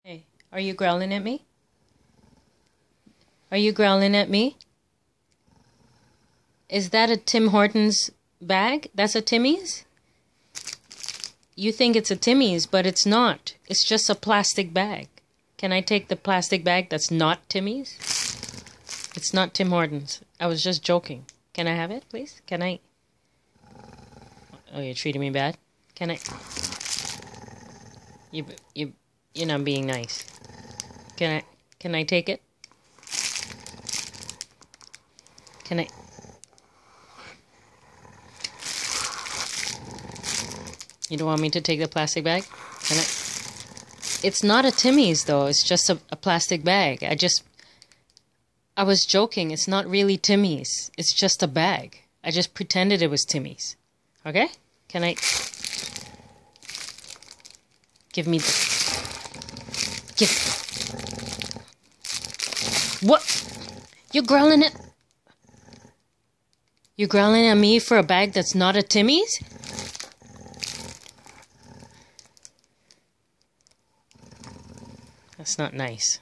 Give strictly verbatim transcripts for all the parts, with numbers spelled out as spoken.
Hey, are you growling at me? Are you growling at me? Is that a Tim Hortons bag? That's a Timmy's? You think it's a Timmy's, but it's not. It's just a plastic bag. Can I take the plastic bag that's not Timmy's? It's not Tim Hortons. I was just joking. Can I have it, please? Can I? Oh, you're treating me bad? Can I? You, you, you're not being nice. Can I, can I take it? Can I? You don't want me to take the plastic bag? Can I? It's not a Timmy's though, it's just a, a plastic bag. I just, I was joking, it's not really Timmy's. It's just a bag. I just pretended it was Timmy's. Okay? Can I? Give me the... Give... What? You're growling at... You're growling at me for a bag that's not a Timmy's? That's not nice.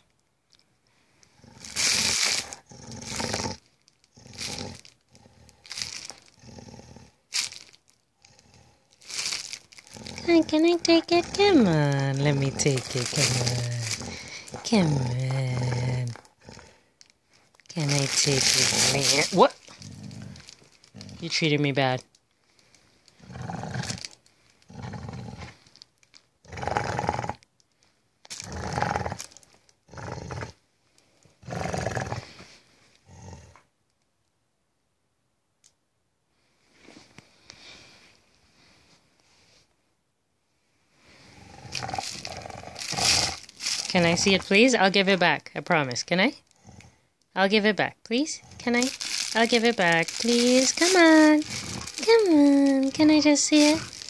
Can I, can I take it? Come on, let me take it. Come on. Come on. Can I take it? What? You treated me bad. Can I see it, please? I'll give it back. I promise. Can I? I'll give it back, please. Can I? I'll give it back, please. Come on. Come on. Can I just see it?